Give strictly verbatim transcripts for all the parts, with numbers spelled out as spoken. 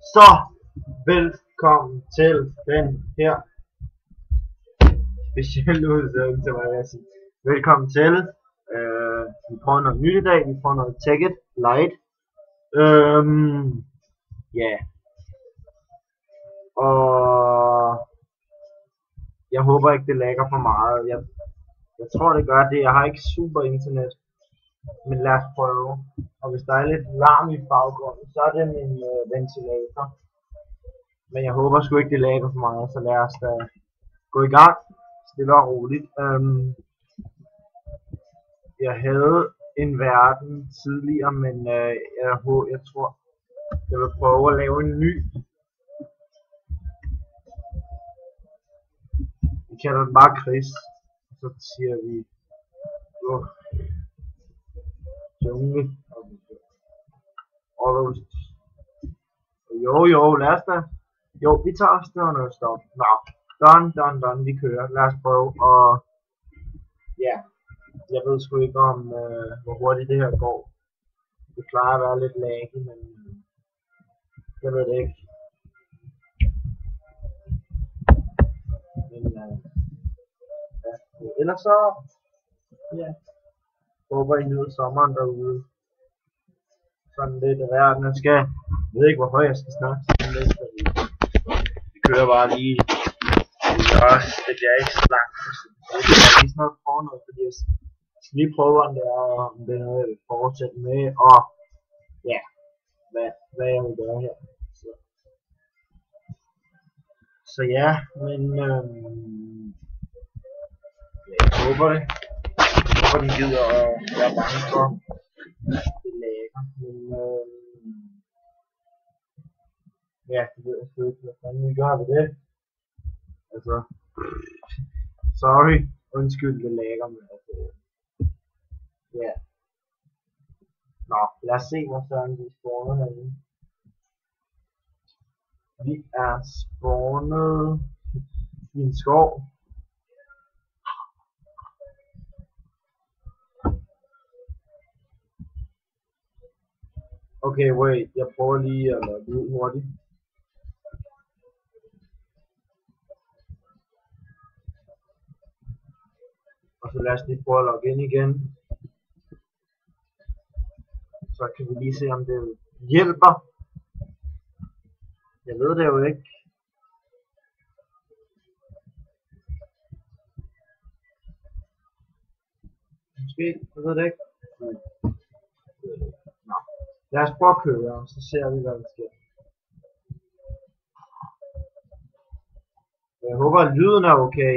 Så velkommen til den her specielle udsendelse, hvad jeg sige. Velkommen til. Øh, vi prøver noget nyt i dag. Vi prøver noget Tekkit Light. Øhm, ja. Yeah. Og jeg håber ikke det lagger for meget. Jeg, jeg tror det gør det. Jeg har ikke super internet. Men lad os prøve. Og hvis der er lidt larm i baggrunden, så er det min øh, ventilator. Men jeg håber sgu ikke det lagger for meget, så lad os da gå i gang. Stille og roligt. Øhm, jeg havde en verden tidligere, men øh, jeg, jeg tror, jeg vil prøve at lave en ny. Vi kalder den bare Chris. Så siger vi uh, jungle. Og jo jo, lad os da. Jo, vi tager os der noget stop. Nå, done, done, done, vi kører. Lad os prøve. Og ja, jeg ved sgu ikke om, øh, hvor hurtigt det her går. Det plejer at være lidt laggy, men jeg ved det ikke. Men øh, ja, ellers så, ja, håber I nyder sommeren derude. Sådan lidt af verden. Jeg skal, jeg ved ikke hvorfor jeg skal snakke sådan lidt, fordi vi kører bare lige. Det er også, det bliver ikke så langt. Jeg skal lige snart prøve noget, fordi jeg skal lige prøve, om det er, om det er noget, jeg vil fortsætte med, og ja, hvad, hvad jeg vil gøre her. Så, så ja, men øhm, jeg håber det. Jeg håber, den gider at være bange for det lækker. Men øhm, ja, det ved jeg sgu ikke, hvad fanden vi gør ved det. Altså, sorry, undskyld det lækker, men altså, ja. Nå, lad os se, hvor søren vi spawner herinde. Vi er spawnet i en skov. Okay, wait, jeg prøver lige at logge ud hurtigt. Og så lad os lige prøve at logge ind igen. Så kan vi lige se, om det hjælper. Jeg ved det jo ikke. Måske, jeg ved det ikke. Nå. Lad os prøve at køre, og så ser vi, hvad der sker. Jeg håber, at lyden er okay.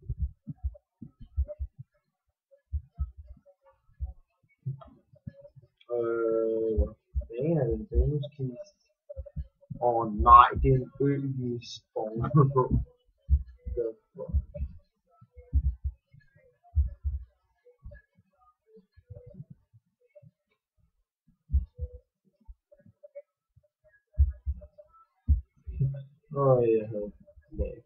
Øh, hvad er det? En bonuskiste? Åh oh, nej, det er en ø, vi spawner på. Åh, oh, jeg havde lag.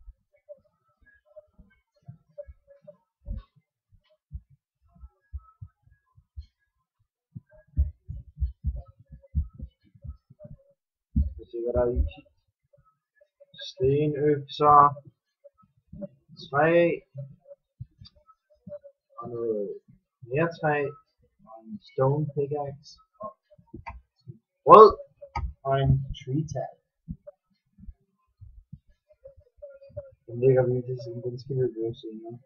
Jeg ser, hvad der er i. Stenøkser. Træ. Og noget mere træ. Og en stone pickaxe. Og rød. Og en tree tag. Den ligger vi til siden, den skal vi bruge senere.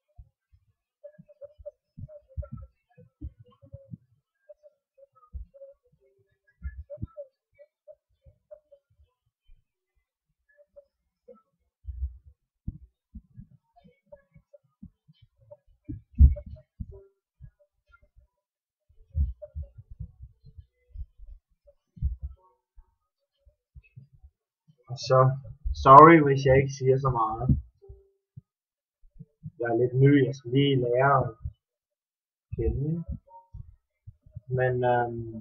Og så, sorry hvis jeg ikke siger så meget. Jeg er lidt ny, jeg skal lige lære at kende. Men øhm,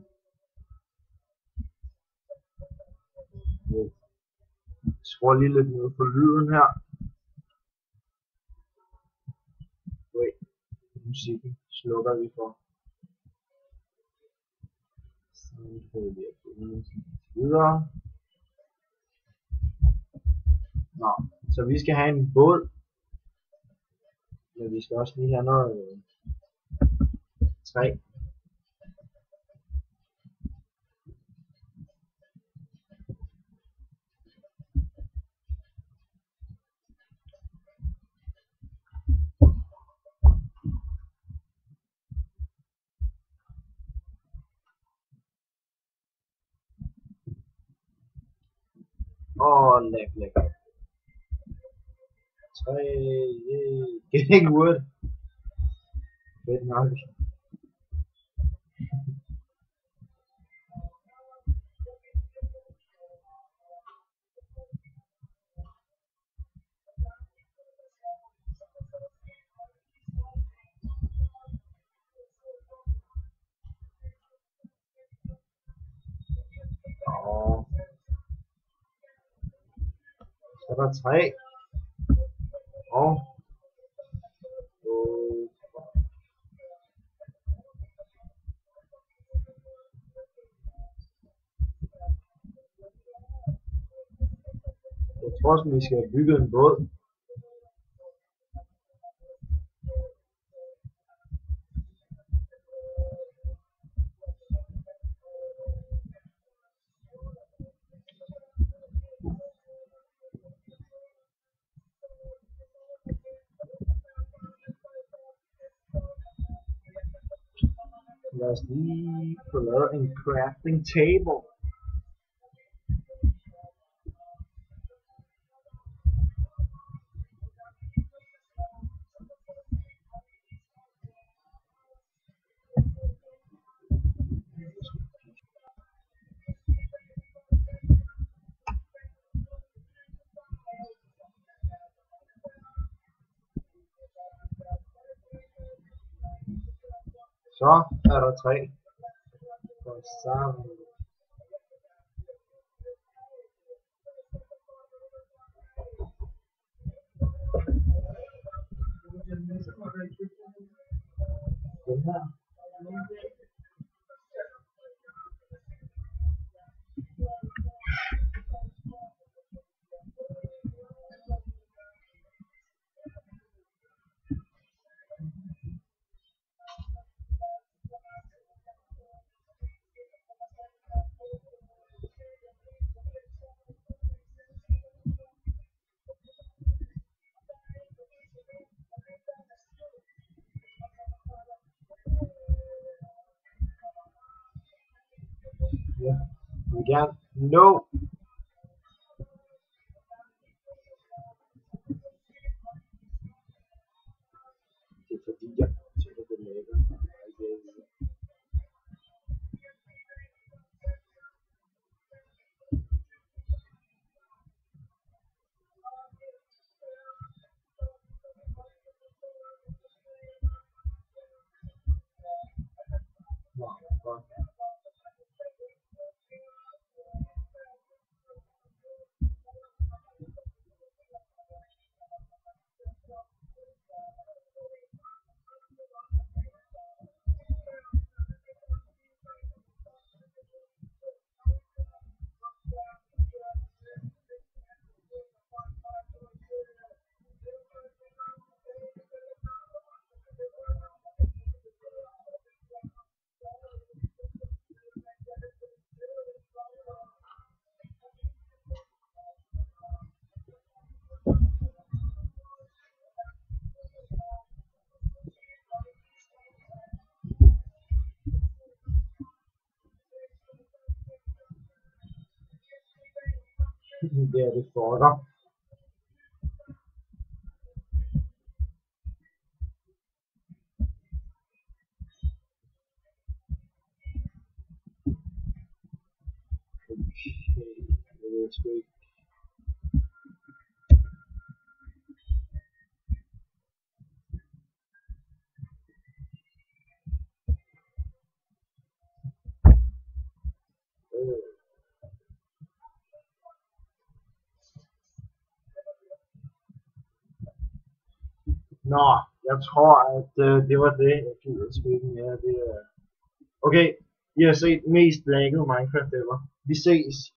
jeg skruer lige lidt ned på lyden her. Wait, musikken slukker vi for. Så prøver vi at gå videre. Nå, så vi skal have en båd. Men vi skal også lige have noget øh, træ. Åh, oh, læk, læk. Træ, yeah. Getting wood. Fedt nok. Åh. Så er der træ. Og jeg tror også, vi skal have bygget en båd. Lad os lige få lavet en crafting table. Så er der tre. Og sammen. Den her. Ja, vi vil gerne nå. Det er fordi jeg tænker på lækker. Det er det for dig. Okay, det er sgu ikke. Nå, jeg tror at øh, det var det. Jeg gider sgu ikke mere. Det er... Okay, I har set mest lagget Minecraft ever. Vi ses.